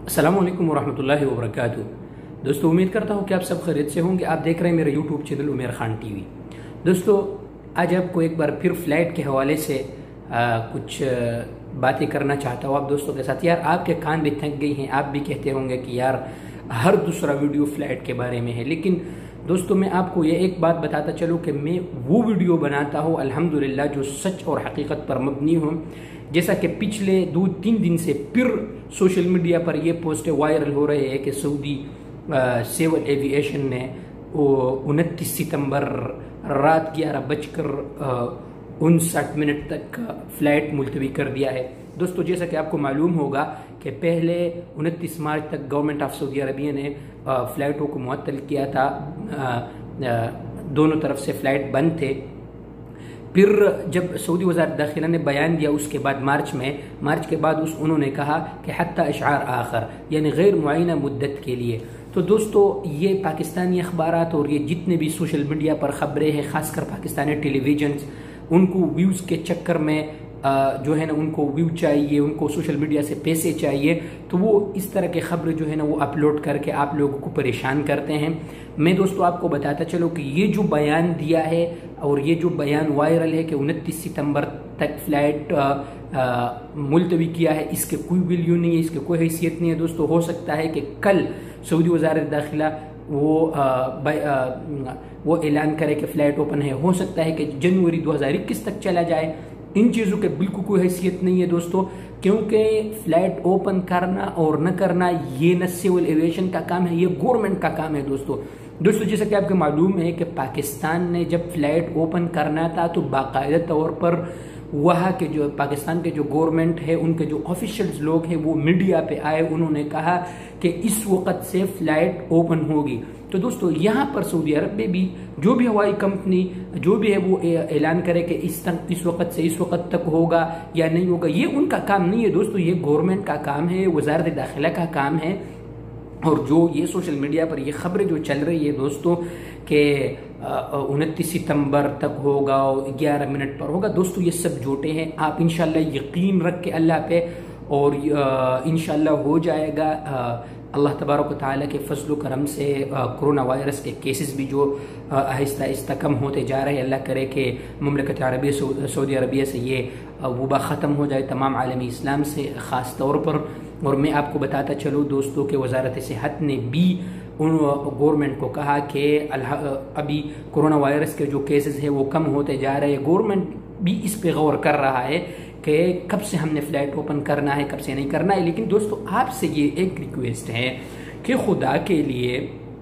अस्सलाम वालेकुम वरहमतुल्लाहि वबरकातुहू। दोस्तों, उम्मीद करता हूँ कि आप सब खैरियत से होंगे। आप देख रहे हैं मेरा YouTube channel Umer Khan TV. दोस्तों, आज आपको एक बार फिर फ्लाइट के हवाले से कुछ बातें करना चाहता हूँ आप दोस्तों के साथ। यार, आपके कान भी थक गई हैं, आप भी कहते होंगे कि यार हर दूसरा वीडियो फ्लाइट के बारे में है। लेकिन दोस्तों, मैं आपको ये एक बात बताता चलूँ कि मैं वो वीडियो बनाता हूँ अल्हम्दुलिल्लाह जो सच और हकीकत पर मबनी हो। जैसा कि पिछले 2-3 दिन से फिर सोशल मीडिया पर ये पोस्टें वायरल हो रहे हैं कि सऊदी सिविल एविएशन ने 29 सितंबर रात 11:59 तक फ्लाइट मुलतवी कर दिया है। दोस्तों, जैसा कि आपको मालूम होगा कि पहले 29 मार्च तक गवर्नमेंट ऑफ सऊदी अरबिया ने फ़्लाइटों को मुअत्तल किया था। दोनों तरफ से फ़्लाइट बंद थे। फिर जब सऊदी वज़ारत दाखिला ने बयान दिया उसके बाद मार्च के बाद उन्होंने कहा कि हत्ता इशार आखर, यानी गैर मुअय्यना मुद्दत के लिए। तो दोस्तों, ये पाकिस्तानी अखबारात और ये जितने भी सोशल मीडिया पर ख़बरें हैं, ख़ासकर पाकिस्तानी टेलीविजन, उनको व्यूज़ के चक्कर में जो है ना, उनको व्यू चाहिए, उनको सोशल मीडिया से पैसे चाहिए, तो वो इस तरह के खबरें जो है ना वो अपलोड करके आप लोगों को परेशान करते हैं। मैं दोस्तों आपको बताता चलो कि ये जो बयान दिया है और ये जो बयान वायरल है कि 29 सितंबर तक फ्लाइट मुलतवी किया है, इसके कोई वैल्यू नहीं है, इसके कोई हैसियत नहीं है। दोस्तों, हो सकता है कि कल सऊदी वज़ारत दाखिला वो ऐलान करे कि फ़्लाइट ओपन है। हो सकता है कि जनवरी 2021 तक चला जाए। इन चीज़ों के बिल्कुल कोई हैसियत नहीं है दोस्तों, क्योंकि फ़्लाइट ओपन करना और न करना ये न सिविल एविएशन का काम है, ये गवर्नमेंट का काम है। दोस्तों, जैसा कि आपको मालूम है कि पाकिस्तान ने जब फ्लाइट ओपन करना था तो बाकायदा तौर पर वहाँ के जो पाकिस्तान के जो गवर्नमेंट है, उनके जो ऑफिशियल्स लोग हैं, वो मीडिया पे आए, उन्होंने कहा कि इस वक्त से फ्लाइट ओपन होगी। तो दोस्तों, यहाँ पर सऊदी अरब में भी जो भी हवाई कंपनी जो भी है वो ऐलान करे कि इस वक्त से इस वक्त तक होगा या नहीं होगा, ये उनका काम नहीं है दोस्तों, ये गवर्नमेंट का काम है, वज़ारत दाखिला का काम है। और जो ये सोशल मीडिया पर ये खबरें जो चल रही है दोस्तों कि 29 सितंबर तक होगा और 11 मिनट पर होगा, दोस्तों ये सब झूठे हैं। आप इंशाल्लाह यकीन रख के अल्लाह पे, और इंशाल्लाह हो जाएगा। अल्लाह तबारक व तआला के फजल करम से कोरोना वायरस के केसेस भी जो आहिस्ता आहिस्ता कम होते जा रहे हैं। अल्लाह करे कि मुमलिकत अरबिया सऊदी अरबिया से ये वबा ख़त्म हो जाए, तमाम आलमी इस्लाम से ख़ास तौर पर। और मैं आपको बताता चलूँ दोस्तों कि वज़ारत सेहत ने भी उन गवर्नमेंट को कहा कि अभी कोरोना वायरस के जो केसेस हैं वो कम होते जा रहे हैं। गवर्नमेंट भी इस पे गौर कर रहा है कि कब से हमने फ़्लाइट ओपन करना है, कब से नहीं करना है। लेकिन दोस्तों, आपसे ये एक रिक्वेस्ट है कि खुदा के लिए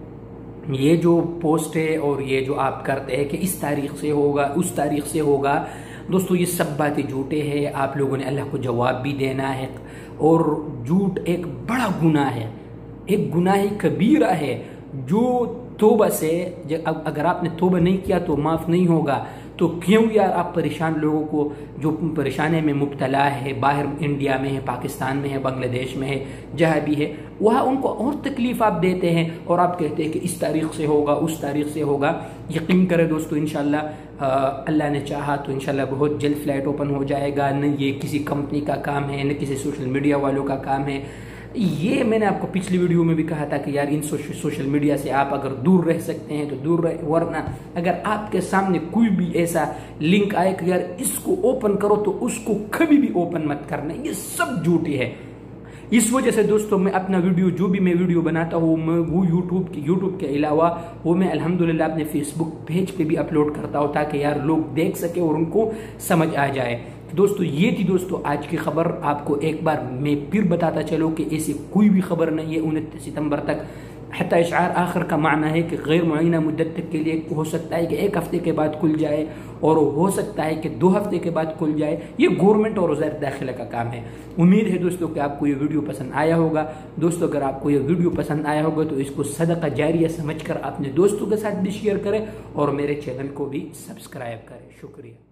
ये जो पोस्ट है और ये जो आप करते हैं कि इस तारीख से होगा, उस तारीख से होगा, दोस्तों ये सब बातें झूठे हैं। आप लोगों ने अल्लाह को जवाब भी देना है, और झूठ एक बड़ा गुनाह है, एक गुनाह कबीरा है जो तौबा से, अगर आपने तौबा नहीं किया तो माफ़ नहीं होगा। तो क्यों यार आप परेशान लोगों को, जो परेशानी में मुब्तला है, बाहर इंडिया में है, पाकिस्तान में है, बांग्लादेश में है, जहाँ भी है, वहाँ उनको और तकलीफ आप देते हैं और आप कहते हैं कि इस तारीख से होगा, उस तारीख से होगा। यकीन करें दोस्तों, इंशाल्लाह अल्लाह ने चाहा तो इंशाल्लाह बहुत जल्द फ्लाइट ओपन हो जाएगा। न ये किसी कंपनी का काम है, न किसी सोशल मीडिया वालों का काम है। ये मैंने आपको पिछली वीडियो में भी कहा था कि यार इन सोशल मीडिया से आप अगर दूर रह सकते हैं तो दूर रहे, वरना अगर आपके सामने कोई भी ऐसा लिंक आए कि यार इसको ओपन करो, तो उसको कभी भी ओपन मत करना। ये सब झूठी है। इस वजह से दोस्तों, मैं अपना वीडियो जो भी मैं वीडियो बनाता हूँ, मैं वो यूट्यूब के अलावा वो मैं अल्हम्दुलिल्लाह अपने फेसबुक पेज पे भी अपलोड करता हूँ, ताकि यार लोग देख सके और उनको समझ आ जाए। दोस्तों, ये थी दोस्तों आज की खबर। आपको एक बार मैं फिर बताता चलो कि ऐसी कोई भी खबर नहीं है 29 सितंबर तक। हत्ता इशार आखिर का माना है कि गैर मुअय्यना मुद्दत तक के लिए। हो सकता है कि 1 हफ्ते के बाद खुल जाए, और हो सकता है कि 2 हफ्ते के बाद खुल जाए। ये गवर्नमेंट और वज़ारत दाखिला का काम है। उम्मीद है दोस्तों कि आपको ये वीडियो पसंद आया होगा। दोस्तों, अगर आपको ये वीडियो पसंद आया होगा तो इसको सदका जारिया समझकर अपने दोस्तों के साथ भी शेयर करें और मेरे चैनल को भी सब्सक्राइब करें। शुक्रिया।